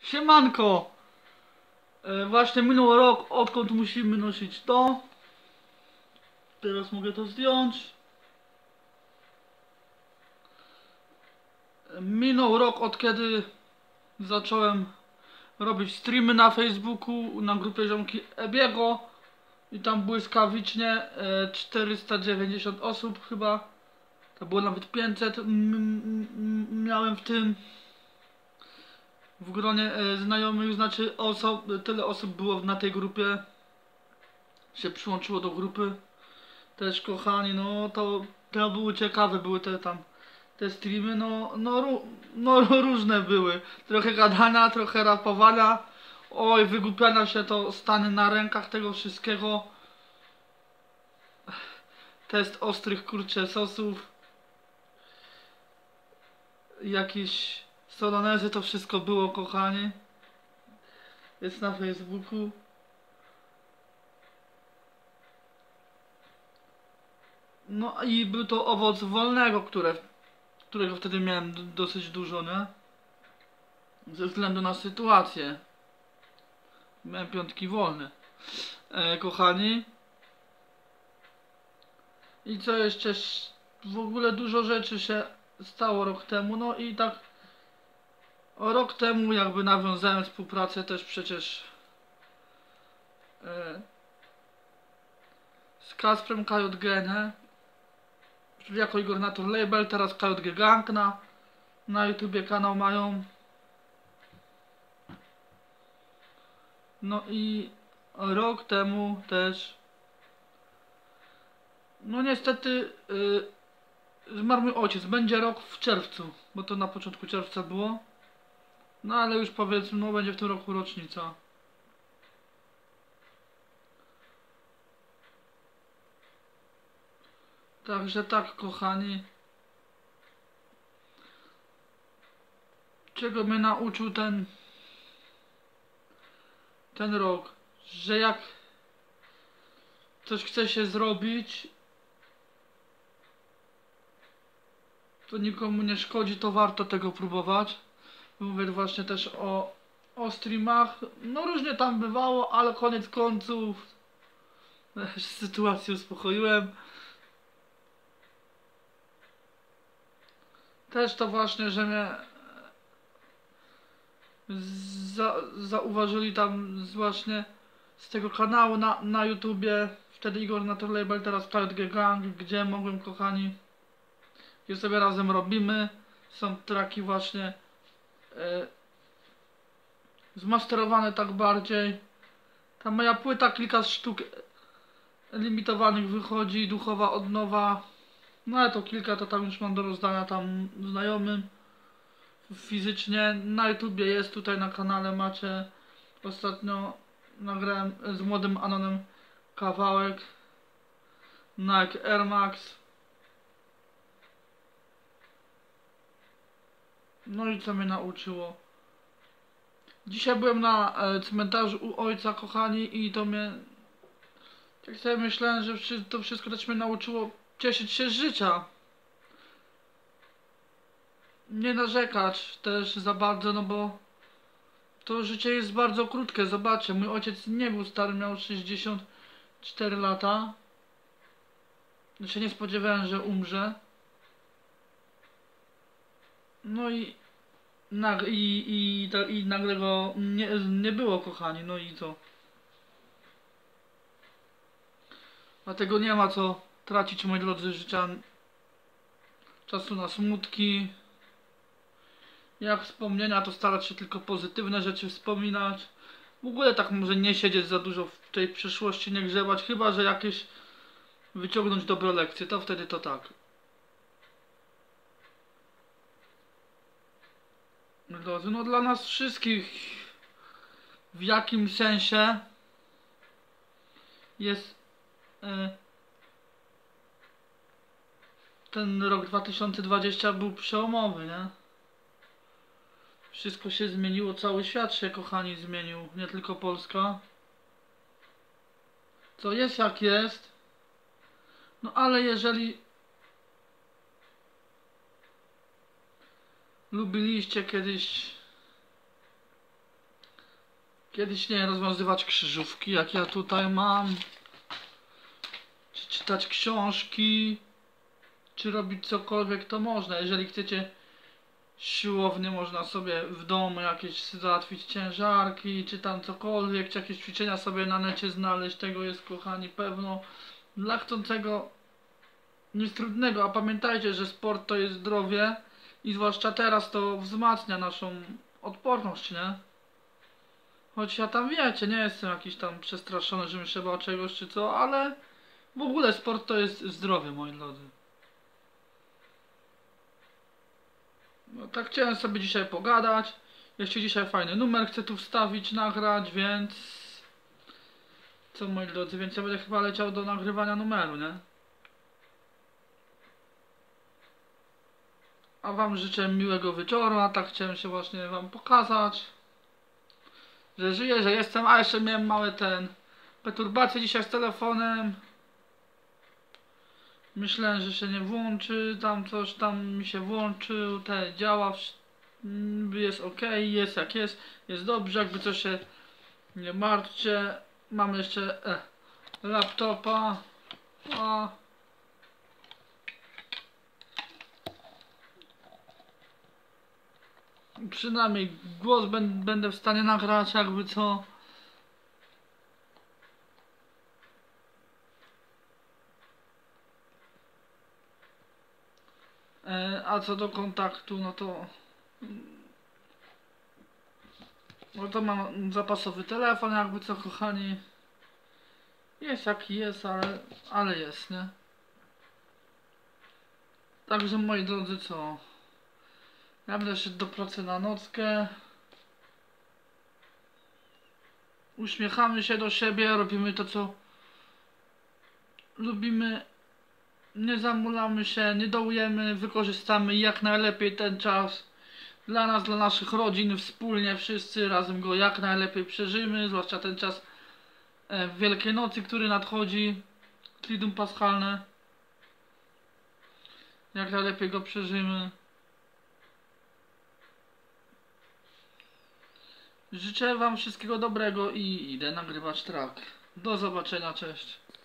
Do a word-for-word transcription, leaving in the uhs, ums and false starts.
Siemanko! E, właśnie minął rok, odkąd musimy nosić to. Teraz mogę to zdjąć. E, minął rok, od kiedy zacząłem robić streamy na Facebooku, na grupie ziomki Ebiego. I tam błyskawicznie e, czterysta dziewięćdziesiąt osób chyba. To było nawet pięćset. M m miałem w tym w gronie e, znajomych, znaczy oso tyle osób było na tej grupie, się przyłączyło do grupy. Też kochani, no to, to były ciekawe, były te tam te streamy, no, no, no różne były. Trochę gadania, trochę rapowania. Oj, wygłupiania się, to stany na rękach tego wszystkiego. Test ostrych kurcze sosów. Jakieś solonezy, to wszystko było, kochani. Jest na Facebooku. No i był to owoc wolnego, które, którego wtedy miałem dosyć dużo, nie? Ze względu na sytuację. Miałem piątki wolne. E, kochani. I co jeszcze? W ogóle dużo rzeczy się stało rok temu. No i tak o rok temu jakby nawiązałem współpracę też przecież e, z Kasprem K J G, nie? Czyli jako Igornator Label, teraz K J G Gang na, na YouTubie kanał mają. No i rok temu też, no niestety yy, zmarł mój ojciec. Będzie rok w czerwcu, bo to na początku czerwca było. No ale już powiedzmy, no będzie w tym roku rocznica. Także tak, kochani. Czego mnie nauczył ten ten rok? Że jak coś chce się zrobić, to nikomu nie szkodzi, to warto tego próbować. Mówię właśnie też o, o streamach. No różnie tam bywało, ale koniec końców sytuację uspokoiłem. Też to właśnie, że mnie za, zauważyli tam właśnie z tego kanału na, na YouTubie. Wtedy Igornator Label, teraz K J G Gang, gdzie mogłem, kochani, gdzie sobie razem robimy. Są traki właśnie e, zmasterowane tak bardziej. Ta moja płyta, kilka sztuk limitowanych wychodzi, duchowa odnowa. No ale to kilka to tam już mam do rozdania tam znajomym. Fizycznie na YouTubie jest, tutaj na kanale macie. Ostatnio nagrałem z młodym Anonem kawałek Nike Air Max. No i co mnie nauczyło? Dzisiaj byłem na e, cmentarzu u ojca, kochani, i to mnie, tak sobie myślałem, że to wszystko też mnie nauczyło cieszyć się z życia. Nie narzekać też za bardzo, no bo to życie jest bardzo krótkie. Zobaczcie, mój ojciec nie był stary, miał sześćdziesiąt cztery lata. Ja się nie spodziewałem, że umrze. No i nag i, i, i, i nagle go nie, nie było, kochani, no i co? Dlatego nie ma co tracić, moi drodzy, życia, czasu na smutki. Jak wspomnienia, to starać się tylko pozytywne rzeczy wspominać. W ogóle tak może nie siedzieć za dużo w tej przyszłości, nie grzebać, chyba że jakieś wyciągnąć dobre lekcje, to wtedy to tak. Drodzy, no dla nas wszystkich w jakim sensie jest e, ten rok dwa tysiące dwudziesty był przełomowy, nie? Wszystko się zmieniło, cały świat się, kochani, zmienił, nie tylko Polska. Co jest jak jest. No ale jeżeli lubiliście kiedyś Kiedyś nie rozwiązywać krzyżówki, jak ja tutaj mam. Czy czytać książki. Czy robić cokolwiek, to można. Jeżeli chcecie siłownie, można sobie w domu jakieś załatwić ciężarki, czy tam cokolwiek, czy jakieś ćwiczenia sobie na necie znaleźć. Tego jest, kochani, pewno dla chcącego nic trudnego. A pamiętajcie, że sport to jest zdrowie i zwłaszcza teraz to wzmacnia naszą odporność, nie? Choć ja tam, wiecie, nie jestem jakiś tam przestraszony, że mi się bał czegoś czy co, ale w ogóle sport to jest zdrowie, moi drodzy. No tak chciałem sobie dzisiaj pogadać. Jeszcze dzisiaj fajny numer chcę tu wstawić, nagrać, więc... Co, moi drodzy, więc ja będę chyba leciał do nagrywania numeru, nie? A wam życzę miłego wieczoru, a tak chciałem się właśnie wam pokazać, że żyję, że jestem, a jeszcze miałem małe ten... perturbacje dzisiaj z telefonem. Myślałem, że się nie włączy, tam coś tam mi się włączył, te działa, jest ok, jest jak jest, jest dobrze, jakby coś się nie martwcie. Mam jeszcze e, laptopa, a przynajmniej głos będę w stanie nagrać, jakby co. A co do kontaktu, no to no to mam zapasowy telefon, jakby co, kochani. Jest jaki jest, ale, ale jest, nie? Także, moi drodzy, co? Ja będę szedł do pracy na nockę. Uśmiechamy się do siebie, robimy to, co lubimy. Nie zamulamy się, nie dołujemy, wykorzystamy jak najlepiej ten czas dla nas, dla naszych rodzin, wspólnie wszyscy razem go jak najlepiej przeżyjmy, zwłaszcza ten czas w Wielkiej Nocy, który nadchodzi, Triduum Paschalne. Jak najlepiej go przeżyjmy. Życzę wam wszystkiego dobrego i idę nagrywać track. Do zobaczenia, cześć.